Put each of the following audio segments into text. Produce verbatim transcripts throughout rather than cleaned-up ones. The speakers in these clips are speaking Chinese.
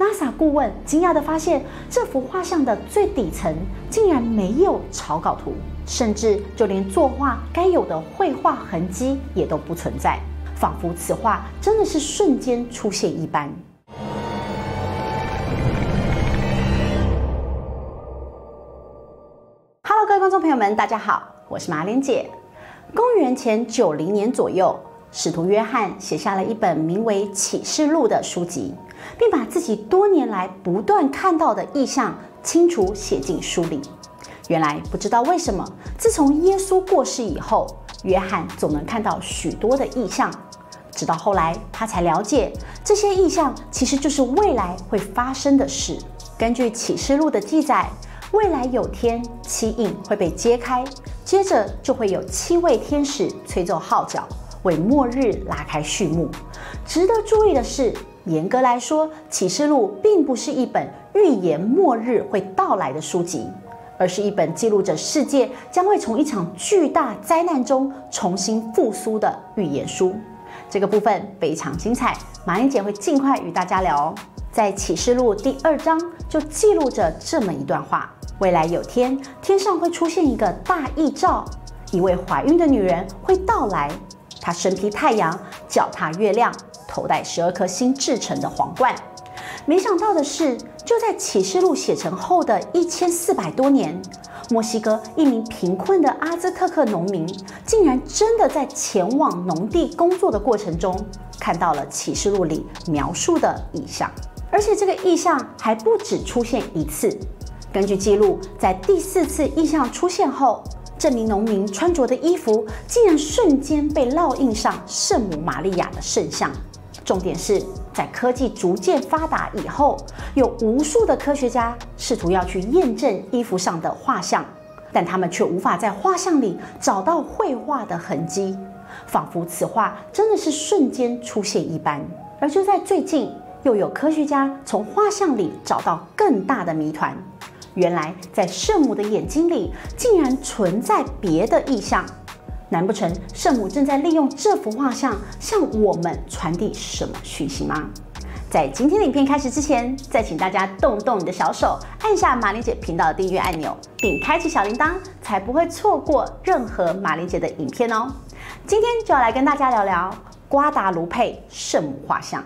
NASA 顾问惊讶地发现，这幅画像的最底层竟然没有草稿图，甚至就连作画该有的绘画痕迹也都不存在，仿佛此画真的是瞬间出现一般。Hello， 各位观众朋友们，大家好，我是马莲姐。公元前九零年左右，使徒约翰写下了一本名为《启示录》的书籍，并把自己多年来不断看到的异象清楚写进书里。原来不知道为什么，自从耶稣过世以后，约翰总能看到许多的异象。直到后来，他才了解这些异象其实就是未来会发生的事。根据《启示录》的记载，未来有天七印会被揭开，接着就会有七位天使吹奏号角，为末日拉开序幕。值得注意的是，严格来说，《启示录》并不是一本预言末日会到来的书籍，而是一本记录着世界将会从一场巨大灾难中重新复苏的预言书。这个部分非常精彩，马莲姐会尽快与大家聊哦。在《启示录》第二章就记录着这么一段话：未来有天，天上会出现一个大异兆，一位怀孕的女人会到来，她身披太阳，脚踏月亮，头戴十二颗星制成的皇冠。没想到的是，就在《启示录》写成后的一千四百多年，墨西哥一名贫困的阿兹特克农民，竟然真的在前往农地工作的过程中，看到了《启示录》里描述的异象。而且这个异象还不止出现一次。根据记录，在第四次异象出现后，这名农民穿着的衣服竟然瞬间被烙印上圣母玛利亚的圣像。重点是在科技逐渐发达以后，有无数的科学家试图要去验证衣服上的画像，但他们却无法在画像里找到绘画的痕迹，仿佛此画真的是瞬间出现一般。而就在最近，又有科学家从画像里找到更大的谜团，原来在圣母的眼睛里竟然存在别的意象。难不成圣母正在利用这幅画像向我们传递什么讯息吗？在今天的影片开始之前，再请大家动动你的小手，按下马莲姐频道的订阅按钮，并开启小铃铛，才不会错过任何马莲姐的影片哦。今天就要来跟大家聊聊瓜达卢佩圣母画像。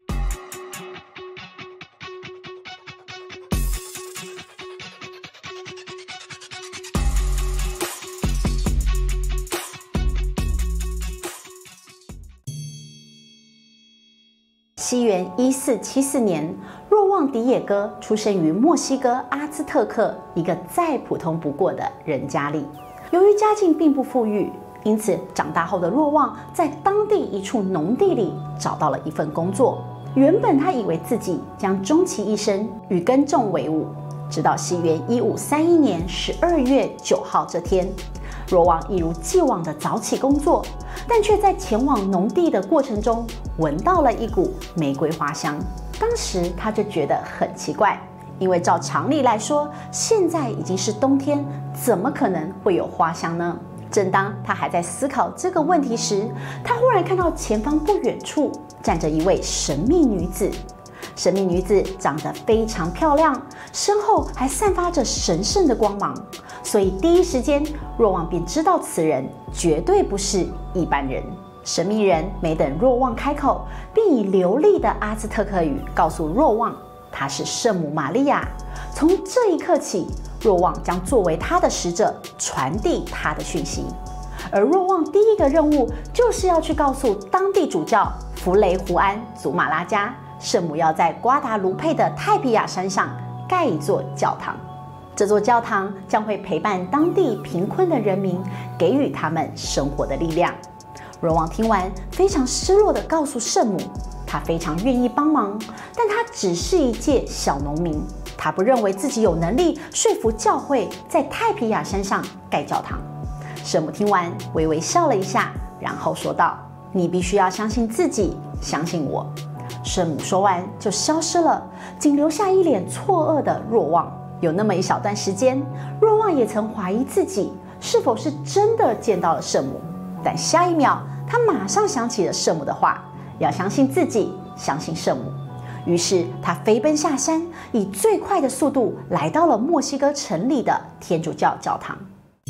西元一四七四年，若望迪野哥出生于墨西哥阿兹特克一个再普通不过的人家里。由于家境并不富裕，因此长大后的若望在当地一处农地里找到了一份工作。原本他以为自己将终其一生与耕种为伍，直到西元一五三一年十二月九号这天，若望一如既往的早起工作，但却在前往农地的过程中闻到了一股玫瑰花香。当时他就觉得很奇怪，因为照常理来说，现在已经是冬天，怎么可能会有花香呢？正当他还在思考这个问题时，他忽然看到前方不远处站着一位神秘女子。神秘女子长得非常漂亮，身后还散发着神圣的光芒，所以第一时间若望便知道此人绝对不是一般人。神秘人没等若望开口，便以流利的阿兹特克语告诉若望，她是圣母玛利亚。从这一刻起，若望将作为她的使者，传递她的讯息。而若望第一个任务就是要去告诉当地主教弗雷胡安·祖马拉加，圣母要在瓜达卢佩的泰比亚山上盖一座教堂。这座教堂将会陪伴当地贫困的人民，给予他们生活的力量。若望听完，非常失落地告诉圣母，他非常愿意帮忙，但他只是一介小农民，他不认为自己有能力说服教会在泰皮亚山上盖教堂。圣母听完，微微笑了一下，然后说道：“你必须要相信自己，相信我。”圣母说完就消失了，仅留下一脸错愕的若望。有那么一小段时间，若望也曾怀疑自己是否是真的见到了圣母，但下一秒他马上想起了圣母的话，要相信自己，相信圣母。 于是他飞奔下山，以最快的速度来到了墨西哥城里的天主教教堂。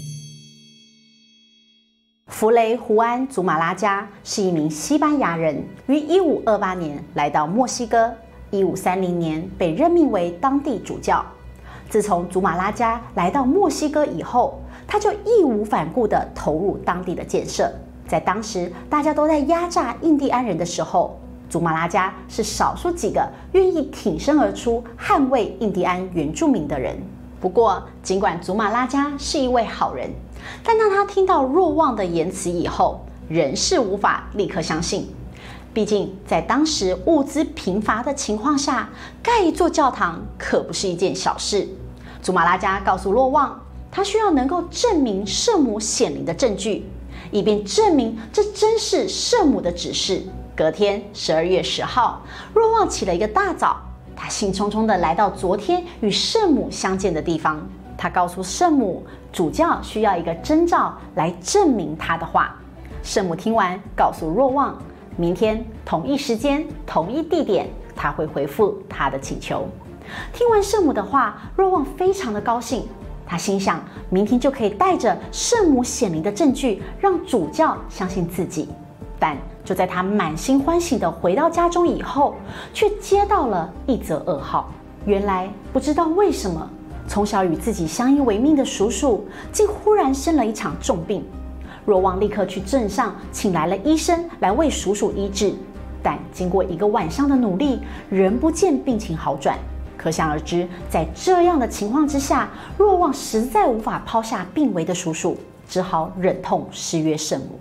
弗雷胡安·祖马拉加是一名西班牙人，于一五二八年来到墨西哥，一五三零年被任命为当地主教。自从祖马拉加来到墨西哥以后，他就义无反顾地投入当地的建设。在当时大家都在压榨印第安人的时候，祖马拉加是少数几个愿意挺身而出捍卫印第安原住民的人。不过，尽管祖马拉加是一位好人，但当他听到若望的言辞以后，仍是无法立刻相信。毕竟，在当时物资贫乏的情况下，盖一座教堂可不是一件小事。祖马拉加告诉若望，他需要能够证明圣母显灵的证据，以便证明这真是圣母的指示。隔天，十二月十号，若望起了一个大早，他兴冲冲地来到昨天与圣母相见的地方。他告诉圣母，主教需要一个征兆来证明他的话。圣母听完，告诉若望，明天同一时间、同一地点，他会回复他的请求。听完圣母的话，若望非常的高兴。他心想，明天就可以带着圣母显灵的证据，让主教相信自己。但就在他满心欢喜地回到家中以后，却接到了一则噩耗。原来不知道为什么，从小与自己相依为命的叔叔，竟忽然生了一场重病。若望立刻去镇上请来了医生来为叔叔医治，但经过一个晚上的努力，仍不见病情好转。可想而知，在这样的情况之下，若望实在无法抛下病危的叔叔，只好忍痛失约圣母。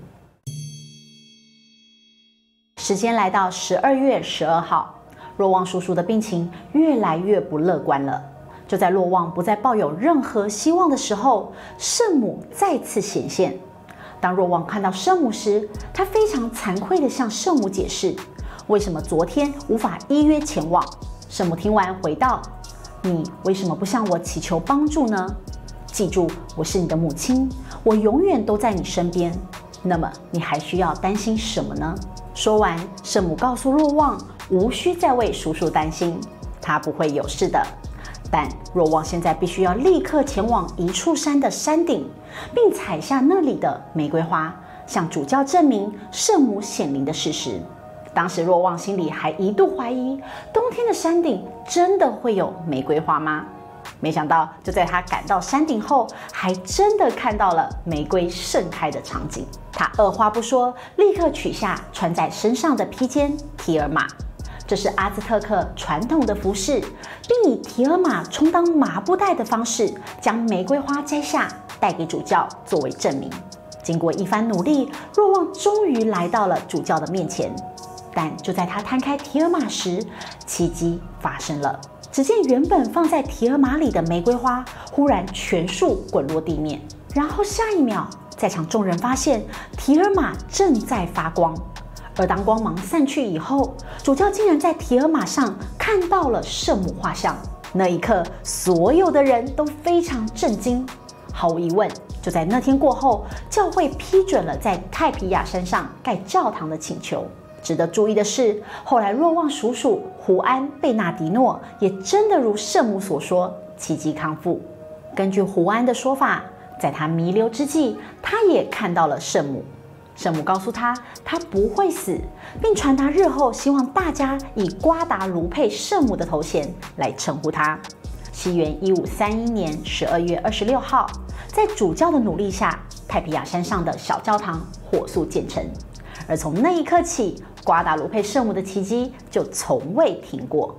时间来到十二月十二号，若望叔叔的病情越来越不乐观了。就在若望不再抱有任何希望的时候，圣母再次显现。当若望看到圣母时，他非常惭愧地向圣母解释，为什么昨天无法依约前往。圣母听完回道：“你为什么不向我祈求帮助呢？记住，我是你的母亲，我永远都在你身边。那么你还需要担心什么呢？”说完，圣母告诉若望，无需再为叔叔担心，他不会有事的。但若望现在必须要立刻前往一处山的山顶，并采下那里的玫瑰花，向主教证明圣母显灵的事实。当时若望心里还一度怀疑，冬天的山顶真的会有玫瑰花吗？没想到，就在他赶到山顶后，还真的看到了玫瑰盛开的场景。他二话不说，立刻取下穿在身上的披肩提尔玛，这是阿兹特克传统的服饰，并以提尔玛充当麻布袋的方式，将玫瑰花摘下，带给主教作为证明。经过一番努力，若望终于来到了主教的面前。但就在他摊开提尔玛时，奇迹发生了。只见原本放在提尔玛里的玫瑰花，忽然全数滚落地面。然后下一秒，在场众人发现提尔玛正在发光。而当光芒散去以后，主教竟然在提尔玛上看到了圣母画像。那一刻，所有的人都非常震惊。毫无疑问，就在那天过后，教会批准了在泰皮亚山上盖教堂的请求。值得注意的是，后来若望叔叔胡安·贝纳迪诺也真的如圣母所说，奇迹康复。根据胡安的说法，在他弥留之际，他也看到了圣母。圣母告诉他，他不会死，并传达日后希望大家以瓜达卢佩圣母的头衔来称呼他。西元一五三一年十二月二十六号，在主教的努力下，泰皮亚山上的小教堂火速建成。而从那一刻起，瓜达卢佩圣母的奇迹就从未停过。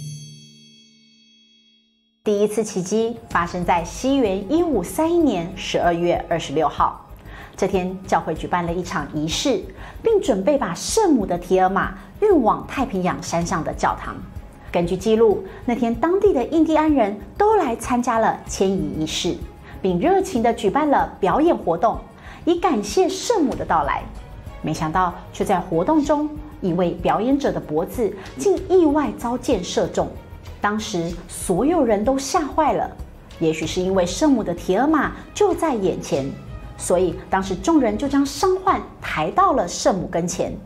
第一次奇迹发生在西元一五三一年十二月二十六号。这天，教会举办了一场仪式，并准备把圣母的提尔玛运往太平洋山上的教堂。根据记录，那天当地的印第安人都来参加了迁移仪式，并热情地举办了表演活动，以感谢圣母的到来。没想到，却在活动中，一位表演者的脖子竟意外遭箭射中。当时所有人都吓坏了，也许是因为圣母的提尔玛就在眼前，所以当时众人就将伤患抬到了圣母跟前，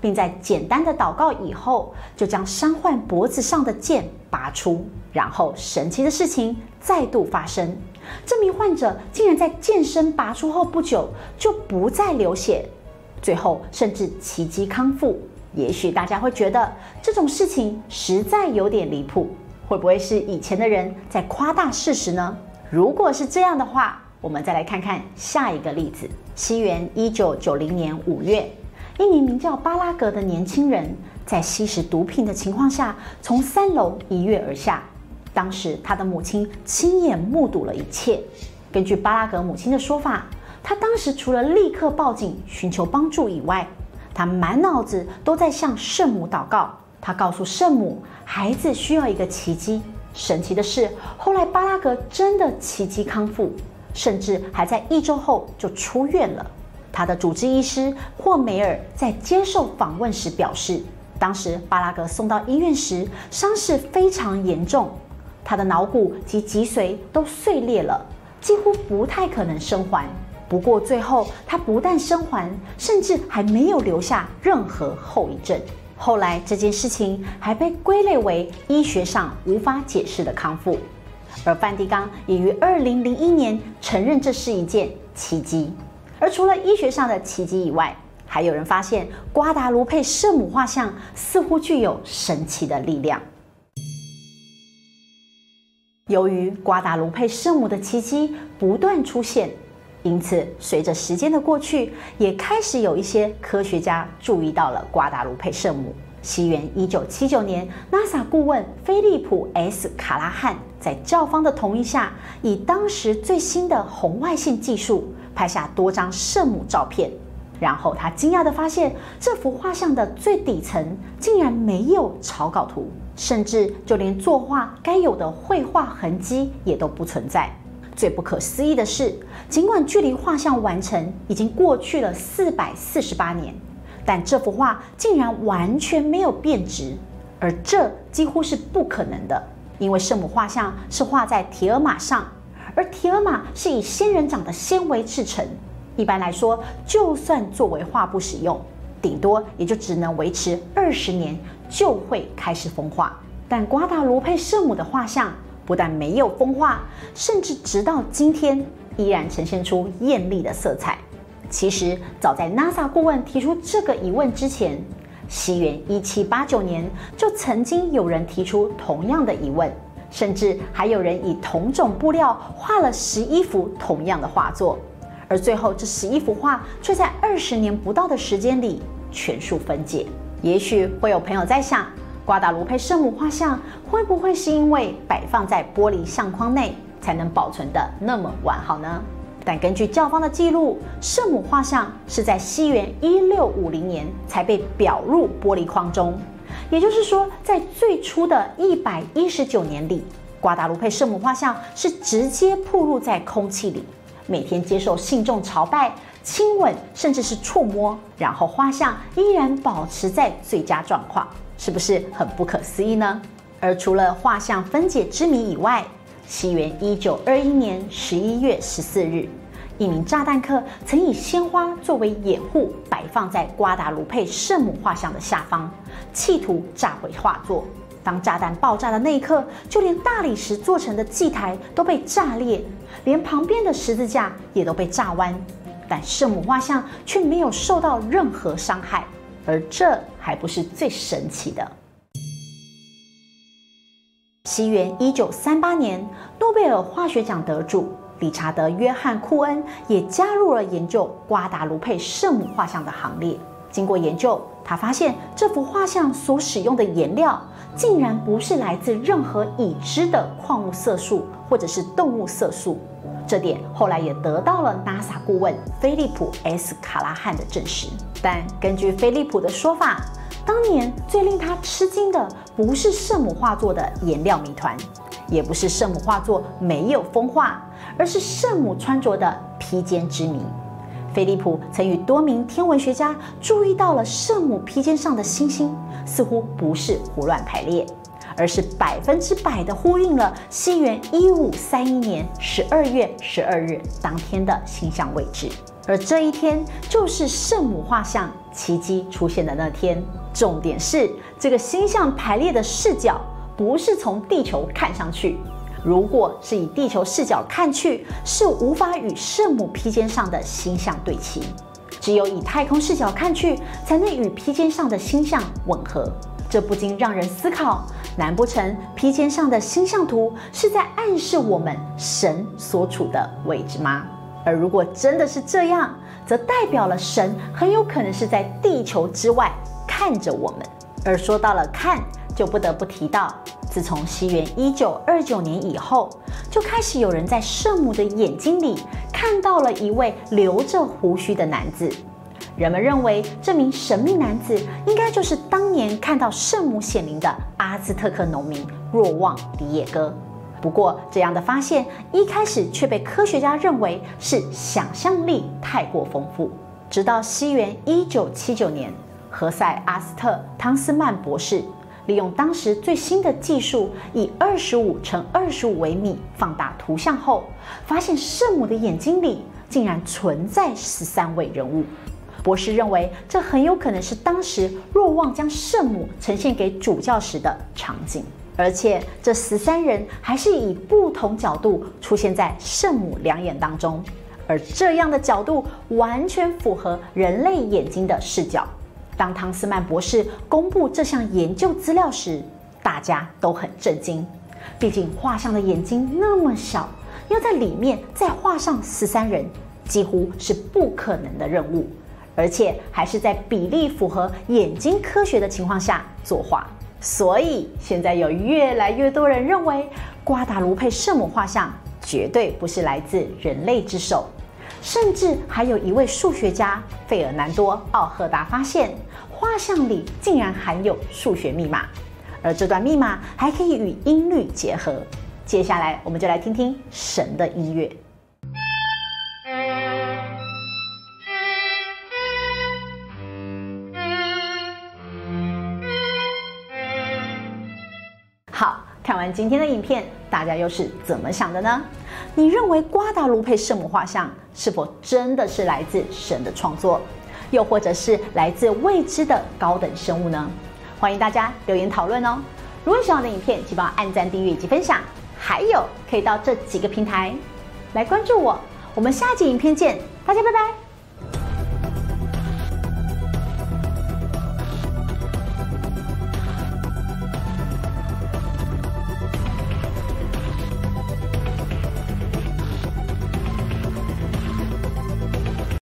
并在简单的祷告以后，就将伤患脖子上的剑拔出。然后神奇的事情再度发生，这名患者竟然在剑身拔出后不久就不再流血，最后甚至奇迹康复。也许大家会觉得这种事情实在有点离谱，会不会是以前的人在夸大事实呢？如果是这样的话，我们再来看看下一个例子。西元一九九零年五月，一名名叫巴拉格的年轻人在吸食毒品的情况下从三楼一跃而下。当时他的母亲亲眼目睹了一切。根据巴拉格母亲的说法，他当时除了立刻报警寻求帮助以外，他满脑子都在向圣母祷告。他告诉圣母，孩子需要一个奇迹。神奇的是，后来巴拉格真的奇迹康复，甚至还在一周后就出院了。他的主治医师霍梅尔在接受访问时表示，当时巴拉格送到医院时伤势非常严重，他的脑骨及脊髓都碎裂了，几乎不太可能生还。不过最后他不但生还，甚至还没有留下任何后遗症。后来这件事情还被归类为医学上无法解释的康复，而梵蒂冈也于二零零一年承认这是一件奇迹。而除了医学上的奇迹以外，还有人发现瓜达卢佩圣母画像似乎具有神奇的力量。由于瓜达卢佩圣母的奇迹不断出现，因此随着时间的过去，也开始有一些科学家注意到了瓜达卢佩圣母。西元一九七九年 ，NASA 顾问菲利普 S 卡拉汉在教方的同意下，以当时最新的红外线技术拍下多张圣母照片。然后他惊讶地发现，这幅画像的最底层竟然没有草稿图，甚至就连作画该有的绘画痕迹也都不存在。最不可思议的是，尽管距离画像完成已经过去了四百四十八年，但这幅画竟然完全没有变质，而这几乎是不可能的，因为圣母画像是画在铁尔玛上，而铁尔玛是以仙人掌的纤维制成。一般来说，就算作为画布使用，顶多也就只能维持二十年，就会开始风化。但瓜达卢佩圣母的画像不但没有风化，甚至直到今天依然呈现出艳丽的色彩。其实，早在 NASA 顾问提出这个疑问之前，西元一七八九年就曾经有人提出同样的疑问，甚至还有人以同种布料画了十一幅同样的画作。而最后，这十一幅画却在二十年不到的时间里全数分解。也许会有朋友在想，瓜达卢佩圣母画像会不会是因为摆放在玻璃相框内才能保存得那么完好呢？但根据教方的记录，圣母画像是在西元一六五零年才被裱入玻璃框中，也就是说，在最初的一百一十九年里，瓜达卢佩圣母画像是直接暴露在空气里，每天接受信众朝拜、亲吻，甚至是触摸，然后画像依然保持在最佳状况，是不是很不可思议呢？而除了画像分解之谜以外，西元一九二一年十一月十四日，一名炸弹客曾以鲜花作为掩护，摆放在瓜达卢佩圣母画像的下方，企图炸毁画作。当炸弹爆炸的那一刻，就连大理石做成的祭台都被炸裂，连旁边的十字架也都被炸弯，但圣母画像却没有受到任何伤害。而这还不是最神奇的。西元一九三八年，诺贝尔化学奖得主理查德·约翰·库恩也加入了研究瓜达卢佩圣母画像的行列。经过研究，他发现这幅画像所使用的颜料竟然不是来自任何已知的矿物色素或者是动物色素，这点后来也得到了 NASA 顾问菲利普 S 卡拉汉的证实。但根据菲利普的说法，当年最令他吃惊的不是圣母画作的颜料谜团，也不是圣母画作没有风化，而是圣母穿着的披肩之谜。菲利普曾与多名天文学家注意到了圣母披肩上的星星似乎不是胡乱排列，而是百分之百的呼应了西元一五三一年十二月十二日当天的星象位置。而这一天就是圣母画像奇迹出现的那天。重点是，这个星象排列的视角不是从地球看上去，如果是以地球视角看去，是无法与圣母披肩上的星象对齐，只有以太空视角看去，才能与披肩上的星象吻合。这不禁让人思考，难不成披肩上的星象图是在暗示我们神所处的位置吗？而如果真的是这样，则代表了神很有可能是在地球之外看着我们。而说到了看，就不得不提到，自从西元一九二九年以后，就开始有人在圣母的眼睛里看到了一位留着胡须的男子。人们认为这名神秘男子应该就是当年看到圣母显灵的阿兹特克农民若望里耶哥。不过，这样的发现一开始却被科学家认为是想象力太过丰富。直到西元一九七九年，何塞·阿斯特·汤斯曼博士利用当时最新的技术，以二十五乘二十五微米放大图像后，发现圣母的眼睛里竟然存在十三位人物。博士认为，这很有可能是当时若望将圣母呈现给主教时的场景，而且这十三人还是以不同角度出现在圣母两眼当中，而这样的角度完全符合人类眼睛的视角。当汤斯曼博士公布这项研究资料时，大家都很震惊。毕竟画上的眼睛那么小，要在里面再画上十三人，几乎是不可能的任务，而且还是在比例符合眼睛科学的情况下作画。所以现在有越来越多人认为，瓜达卢佩圣母画像绝对不是来自人类之手。甚至还有一位数学家费尔南多·奥赫达发现，画像里竟然含有数学密码，而这段密码还可以与音律结合。接下来，我们就来听听神的音乐。好，看完今天的影片，大家又是怎么想的呢？你认为瓜达卢佩圣母画像是否真的是来自神的创作，又或者是来自未知的高等生物呢？欢迎大家留言讨论哦！如果喜欢我的影片，请帮我按赞、订阅以及分享，还有可以到这几个平台来关注我。我们下集影片见，大家拜拜。